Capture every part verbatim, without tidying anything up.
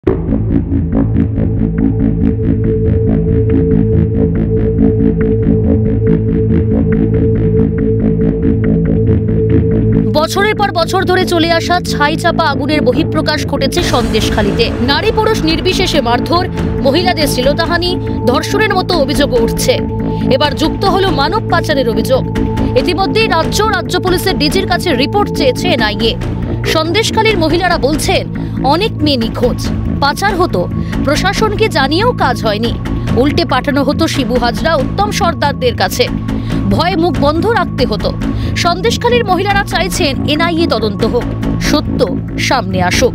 বছরের পর বছর ধরে চলে আসা ছাই চাপা আগুনের বহিঃপ্রকাশ ঘটেছে সন্দেশখালীতে। নারী পুরুষ নির্বিশেষে মারধর, মহিলাদের শ্লীলতাহানি, ধর্ষণের মতো অভিযোগ উঠছে। এবার যুক্ত হলো মানব পাচারের অভিযোগ। ইতিমধ্যেই রাজ্য রাজ্য পুলিশের ডিজির কাছে রিপোর্ট চেয়েছে এনআইএ। সন্দেশখালীর মহিলারা বলছেন অনেক মেয়ে নিখোঁজ, পাচার হতো, প্রশাসনকে জানিয়েও কাজ হয়নি, উল্টে পাঠানো হতো শিবু হাজরা, উত্তম সর্দারদের কাছে। ভয়ে মুখ বন্ধ রাখতে হতো। সন্দেশখালীর মহিলারা চাইছেন এনআইএ তদন্ত হোক, সত্য সামনে আসুক।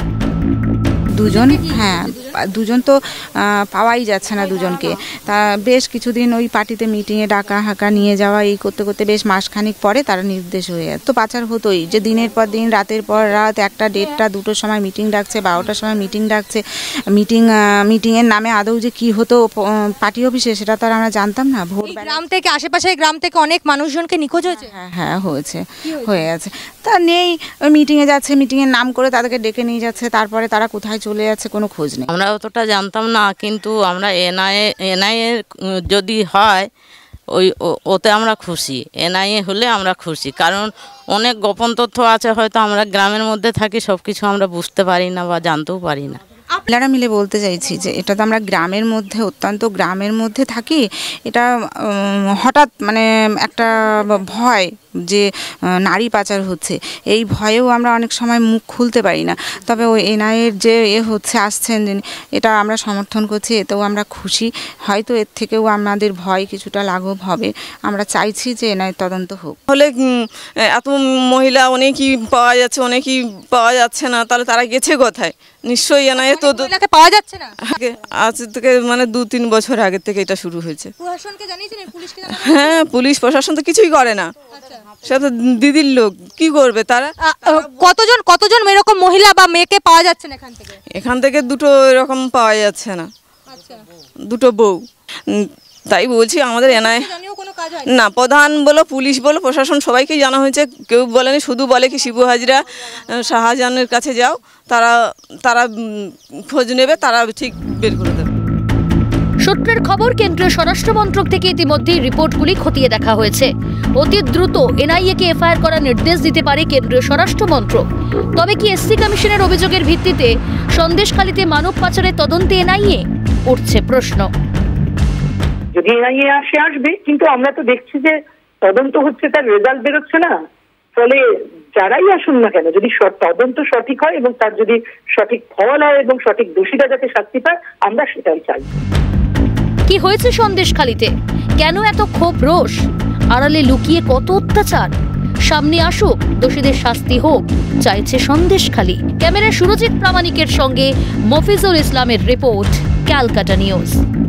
দুজন হ্যাঁ দুজন তো পাওয়াই যাচ্ছে না দুজনকে। তা বেশ কিছুদিন ওই পার্টিতে মিটিংয়ে ডাকা হাঁকা নিয়ে যাওয়া এই করতে করতে বেশ মাসখানিক পরে তারা নির্দেশ হয়ে যায়। তো পাচার হতোই, যে দিনের পর দিন রাতের পর রাত একটা দেড়টা দুটোর সময় মিটিং ডাকছে, বারোটার সময় মিটিং ডাকছে। মিটিং মিটিংয়ের নামে আদৌ যে কী হতো পার্টি অফিসে সেটা তো আর আমরা জানতাম না। ভোর গ্রাম থেকে আশেপাশে গ্রাম থেকে অনেক মানুষজনকে নিখোঁজ হয়েছে। হ্যাঁ হ্যাঁ হয়েছে হয়ে গেছে। তা নেই, ওই মিটিংয়ে যাচ্ছে, মিটিংয়ের নাম করে তাদেরকে ডেকে নিয়ে যাচ্ছে, তারপরে তারা কোথায় চলে যাচ্ছে কোনো খোঁজ নেই। আমরা অতটা জানতাম না, কিন্তু আমরা এনআইএ এনআইএ যদি হয় ওই ওতে আমরা খুশি। এনআইএ হলে আমরা খুশি, কারণ অনেক গোপন তথ্য আছে, হয়তো আমরা গ্রামের মধ্যে থাকি, সব কিছু আমরা বুঝতে পারি না বা জানতেও পারি না। আপনারা মিলে বলতে চাইছি যে এটা তো আমরা গ্রামের মধ্যে, অত্যন্ত গ্রামের মধ্যে থাকি। এটা হঠাৎ মানে একটা ভয় যে নারী পাচার হচ্ছে, এই ভয়েও আমরা অনেক সময় মুখ খুলতে পারি না। তবে ওই এনআইএর যে এ হচ্ছে আসছেন, এটা আমরা সমর্থন করছি, এতেও আমরা খুশি। হয়তো এর থেকেও আমাদের ভয় কিছুটা লাঘব হবে। আমরা চাইছি যে এনআইএর তদন্ত হোক। হলে এত মহিলা অনেকই পাওয়া যাচ্ছে, অনেকই পাওয়া যাচ্ছে না, তাহলে তারা গেছে কোথায়? নিশ্চয়ই এনআইএ তো পাওয়া যাচ্ছে না। আজ থেকে মানে দু তিন বছর আগের থেকে এটা শুরু হয়েছে। হ্যাঁ, পুলিশ প্রশাসন তো কিছুই করে না, সেটা তো দিদির লোক, কি করবে তারা? কতজন কতজন এরকম মহিলা বা মেয়েকে পাওয়া যাচ্ছে না এখান থেকে? এখান থেকে দুটো এরকম পাওয়া যাচ্ছে না, দুটো বউ। তাই বলছি আমাদের এনআইএ না, প্রধান বলো পুলিশ বলো প্রশাসন সবাইকে জানা হয়েছে, কেউ বলেনি। শুধু বলে কি শিবু হাজরা শাহজাহানের কাছে যাও, তারা তারা খোঁজ নেবে, তারা ঠিক বের করে দেবে। সূত্রের খবর, কেন্দ্রীয় স্বরাষ্ট্র মন্ত্রক থেকে ইতিমধ্যেই রিপোর্টগুলি খতিয়ে দেখা হয়েছে। অতি দ্রুত এনআইএকে এফআইআর করার নির্দেশ দিতে পারে কেন্দ্রীয় স্বরাষ্ট্র মন্ত্রক। তবে কি এসসি কমিশনের অভিযোগের ভিত্তিতে সন্দেশখালীতে মানব পাচারের তদন্তে এনআইএ? উঠছে প্রশ্ন। যদি এনআইএ আসে আসবে, কিন্তু আমরা তো দেখছি যে তদন্ত হচ্ছে, তার রেজাল্ট বেরোচ্ছে না। ফলে যারাই আসুন না কেন, যদি তদন্ত সঠিক হয় এবং তার যদি সঠিক ফল হয় এবং সঠিক দোষীরা যাতে শাস্তি পায়, আমরা সেটাই চাই। কি হয়েছে সন্দেশখালীতে? কেন এত ক্ষোভ রোষ? আড়ালে লুকিয়ে কত অত্যাচার? সামনে আসুক, দোষীদের শাস্তি হোক, চাইছে সন্দেশখালী। ক্যামেরায় সুরজিৎ প্রামাণিকের সঙ্গে মফিজুল ইসলামের রিপোর্ট, ক্যালকাটা নিউজ।